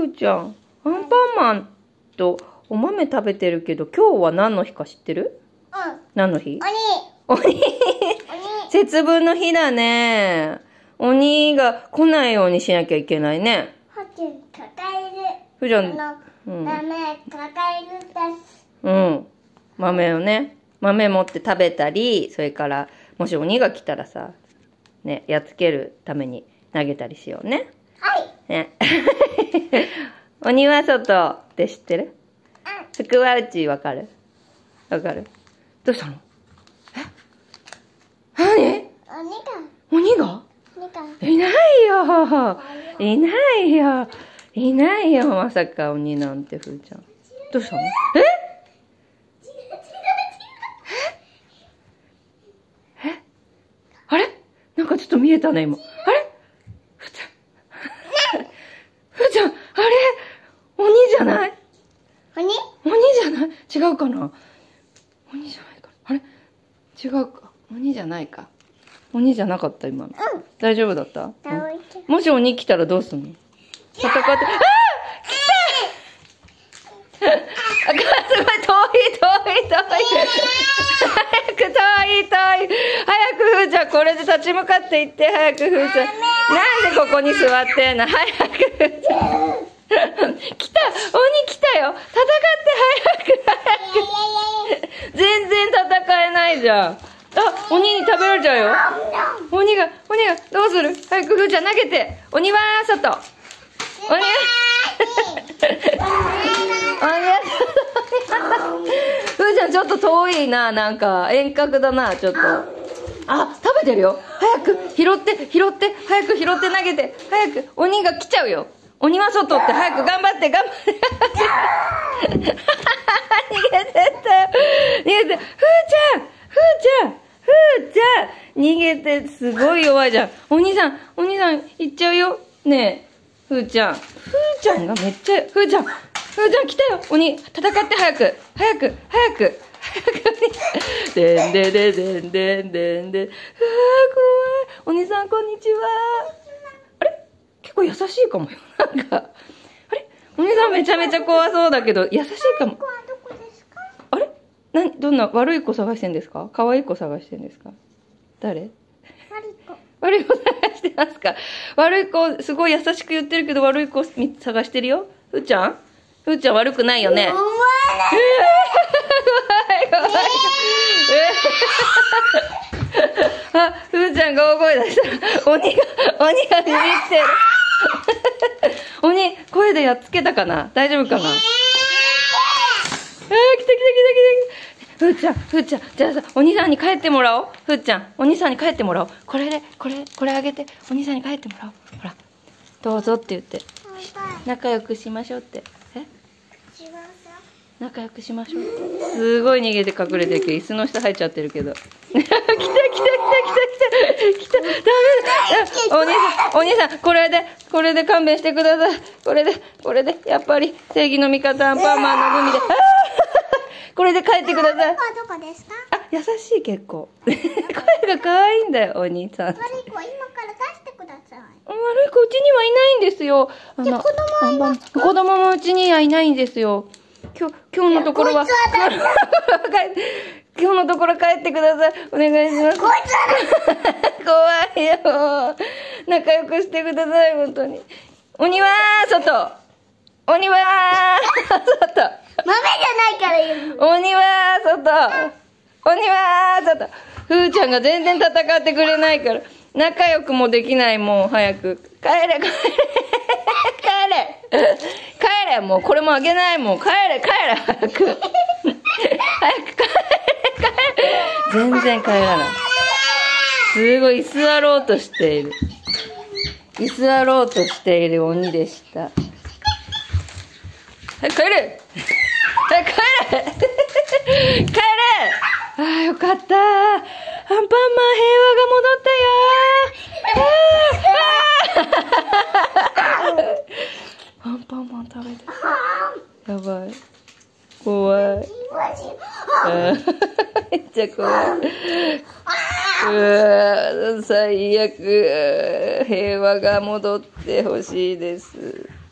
ふーちゃん。アンパンマンとお豆食べてるけど、今日は何の日か知ってる？ うん。 何の日？ 鬼。 鬼。節分の日だね。鬼が来ないようにしなきゃいけないね。 抱える。 ふーちゃん、 豆抱えるです。 うん。豆をね、豆持って食べたり、それから、もし鬼が来たらさ、ね、やっつけるために投げたりしようね。 はい。 ね。鬼は外って知ってる？スクワウチわかる？わかる？どうしたの？何？鬼がいないよ。いないよ。いないよ。まさか鬼なんて、ふーちゃん。どうしたの？あれ？なんかちょっと見えたね、今。あれ？ふーちゃん。ふーちゃん、あれ？鬼じゃない？鬼じゃない？違うかな？鬼じゃないかな？あれ？違うか。鬼じゃないか。鬼じゃなかった、今の。大丈夫だった？もし鬼来たらどうすんの？戦って、ああ！来た！すごい遠い。早く遠い。早くふーちゃん、これで立ち向かっていって、早くふーちゃん。なんでここに座ってんの？早くふーちゃん。来た！鬼来たよ！戦って早く！全然戦えないじゃん。あ、鬼に食べられちゃうよ。鬼が、どうする？早くふーちゃん投げて。鬼は外。鬼はふーちゃんちょっと遠いな、なんか遠隔だな、ちょっと。あ、食べてるよ。早く拾って、早く拾って投げて。早く、鬼が来ちゃうよ。鬼は外って早く頑張って。逃げてったよ。ふーちゃん逃げて、すごい弱いじゃん。お兄さん、行っちゃうよ。ねえ、ふーちゃんがめっちゃ、ふーちゃん来たよ。鬼、戦って早く。でん。うわー、怖い。お兄さん、こんにちは。あれ？結構優しいかもよ。なんか、あれ？お兄さんめちゃめちゃ怖そうだけど、優しいかも。あれ？どんな悪い子探してんですか？可愛い子探してんですか？誰？悪い子探してますか？悪い子、すごい優しく言ってるけど悪い子探してるよ。ふーちゃん悪くないよね。怖い。あ、ふーちゃんが大声出した。鬼がビビってる。鬼、声でやっつけたかな？大丈夫かな？来た。ふーちゃん、じゃあさ、お兄さんに帰ってもらおう。ふーちゃん、お兄さんに帰ってもらおう。これあげて、お兄さんに帰ってもらおう。ほら、どうぞって言って。仲良くしましょうって。仲良くしましょうって。すごい逃げて隠れてるけど、椅子の下入っちゃってるけど。来た。ダメだ。お兄さん、これで勘弁してください。これで、やっぱり、正義の味方アンパンマンのグミで。これで帰ってください。 どこですか？ あ、優しい結構。声が可愛いんだよ、お兄さん。 悪い子、今から出してください。 悪い子、うちにはいないんですよ。 子供はいますか？ 子供もうちにはいないんですよ。今日のところは、今日のところ帰ってください。お願いします。 こいつ怖いよ。仲良くしてください、本当に。鬼は外。 豆じゃないから言う。 鬼は外。ふーちゃんが全然戦ってくれないから。仲良くもできない、もう早く。帰れ。もうこれもあげない、もう帰れ、早く。帰れ。全然帰らない。すごい居座ろうとしている鬼でした。帰れ。ああ、よかった。アンパンマン平和が戻ったよ。アンパンマン食べた。やばい。怖い。めっちゃ怖い。最悪。平和が戻ってほしいです。